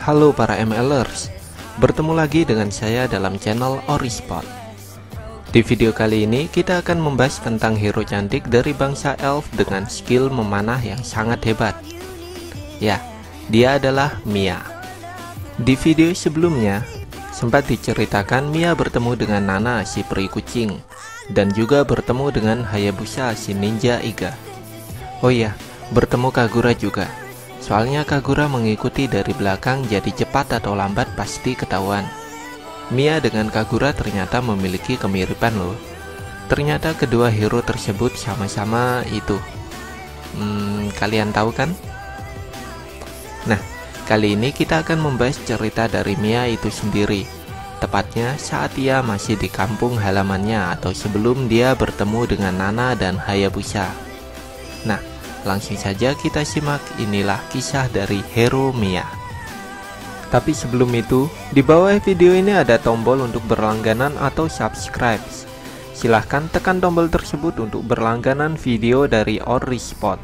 Halo para MLers, bertemu lagi dengan saya dalam channel Orispot. Di video kali ini kita akan membahas tentang hero cantik dari bangsa elf dengan skill memanah yang sangat hebat. Ya, dia adalah Mia. Di video sebelumnya, sempat diceritakan Mia bertemu dengan Nana si peri kucing, dan juga bertemu dengan Hayabusa si ninja iga. Oh iya, bertemu Kagura juga. Soalnya Kagura mengikuti dari belakang, jadi cepat atau lambat pasti ketahuan. Mia dengan Kagura ternyata memiliki kemiripan loh. Ternyata kedua hero tersebut sama-sama itu. Kalian tahu kan? Nah, kali ini kita akan membahas cerita dari Mia itu sendiri. Tepatnya saat ia masih di kampung halamannya atau sebelum dia bertemu dengan Nana dan Hayabusa. Nah, langsung saja kita simak, inilah kisah dari hero Mia. Tapi sebelum itu, di bawah video ini ada tombol untuk berlangganan atau subscribe. Silahkan tekan tombol tersebut untuk berlangganan video dari Orispot.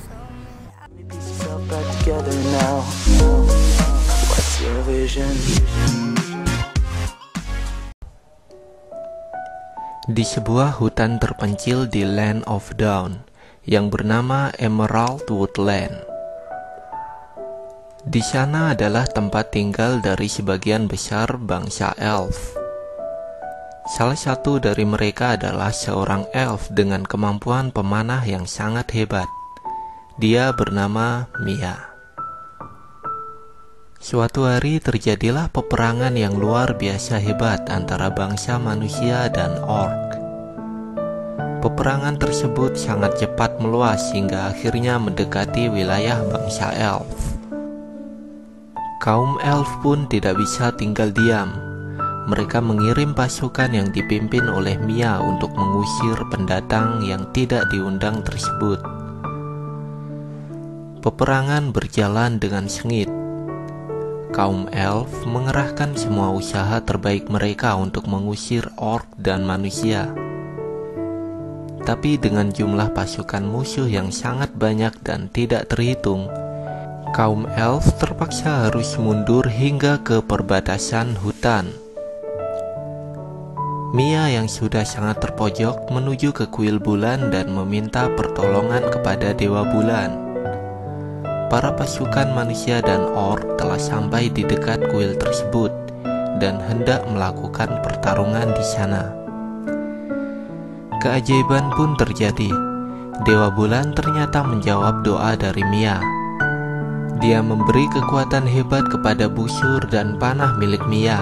Di sebuah hutan terpencil di Land of Dawn yang bernama Emerald Woodland. Di sana adalah tempat tinggal dari sebagian besar bangsa elf. Salah satu dari mereka adalah seorang elf dengan kemampuan pemanah yang sangat hebat. Dia bernama Mia. Suatu hari terjadilah peperangan yang luar biasa hebat antara bangsa manusia dan orc. Peperangan tersebut sangat cepat meluas hingga akhirnya mendekati wilayah bangsa elf. Kaum elf pun tidak bisa tinggal diam. Mereka mengirim pasukan yang dipimpin oleh Mia untuk mengusir pendatang yang tidak diundang tersebut. Peperangan berjalan dengan sengit. Kaum elf mengerahkan semua usaha terbaik mereka untuk mengusir orc dan manusia. Tapi dengan jumlah pasukan musuh yang sangat banyak dan tidak terhitung, kaum elf terpaksa harus mundur hingga ke perbatasan hutan. Mia yang sudah sangat terpojok menuju ke kuil bulan dan meminta pertolongan kepada Dewa Bulan. Para pasukan manusia dan orc telah sampai di dekat kuil tersebut dan hendak melakukan pertarungan di sana. Keajaiban pun terjadi. Dewa Bulan ternyata menjawab doa dari Mia. Dia memberi kekuatan hebat kepada busur dan panah milik Mia.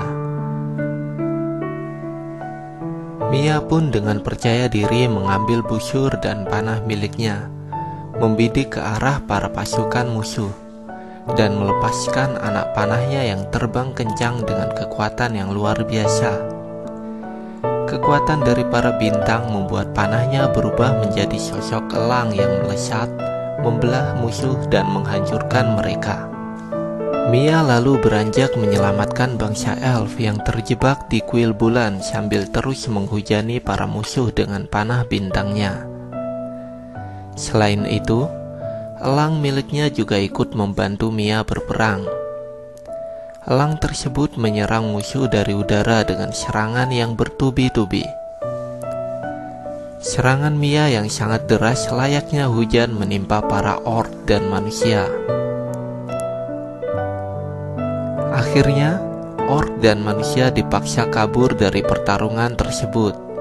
Mia pun dengan percaya diri mengambil busur dan panah miliknya, membidik ke arah para pasukan musuh, dan melepaskan anak panahnya yang terbang kencang dengan kekuatan yang luar biasa. Kekuatan dari para bintang membuat panahnya berubah menjadi sosok elang yang melesat, membelah musuh dan menghancurkan mereka. Mia lalu beranjak menyelamatkan bangsa elf yang terjebak di kuil bulan sambil terus menghujani para musuh dengan panah bintangnya. Selain itu, elang miliknya juga ikut membantu Mia berperang. Elang tersebut menyerang musuh dari udara dengan serangan yang bertubi-tubi. Serangan Mia yang sangat deras layaknya hujan menimpa para orc dan manusia. Akhirnya, orc dan manusia dipaksa kabur dari pertarungan tersebut.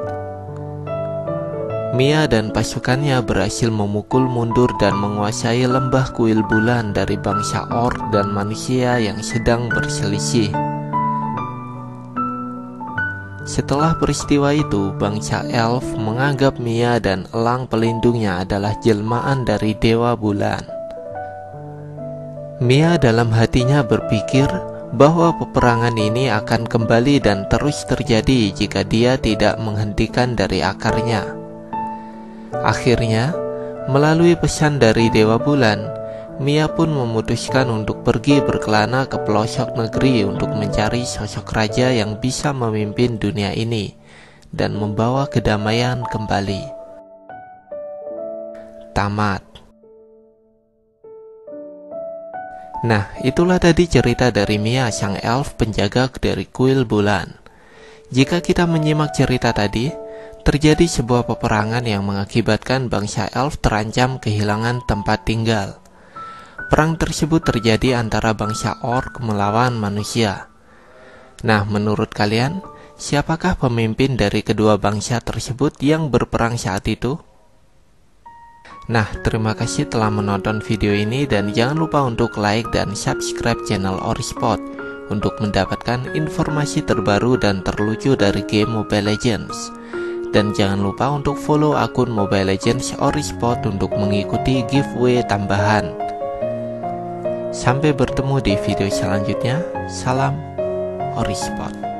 Mia dan pasukannya berhasil memukul mundur dan menguasai lembah kuil bulan dari bangsa orc dan manusia yang sedang berselisih. Setelah peristiwa itu, bangsa elf menganggap Mia dan elang pelindungnya adalah jelmaan dari Dewa Bulan. Mia dalam hatinya berpikir bahwa peperangan ini akan kembali dan terus terjadi jika dia tidak menghentikan dari akarnya. Akhirnya, melalui pesan dari Dewa Bulan, Mia pun memutuskan untuk pergi berkelana ke pelosok negeri untuk mencari sosok raja yang bisa memimpin dunia ini dan membawa kedamaian kembali. Tamat. Nah, itulah tadi cerita dari Mia, sang elf penjaga dari kuil bulan. Jika kita menyimak cerita tadi, terjadi sebuah peperangan yang mengakibatkan bangsa elf terancam kehilangan tempat tinggal. Perang tersebut terjadi antara bangsa orc melawan manusia. Nah, menurut kalian, siapakah pemimpin dari kedua bangsa tersebut yang berperang saat itu? Nah, terima kasih telah menonton video ini dan jangan lupa untuk like dan subscribe channel Orispot untuk mendapatkan informasi terbaru dan terlucu dari game Mobile Legends. Dan jangan lupa untuk follow akun Mobile Legends Orispot untuk mengikuti giveaway tambahan. Sampai bertemu di video selanjutnya. Salam Orispot.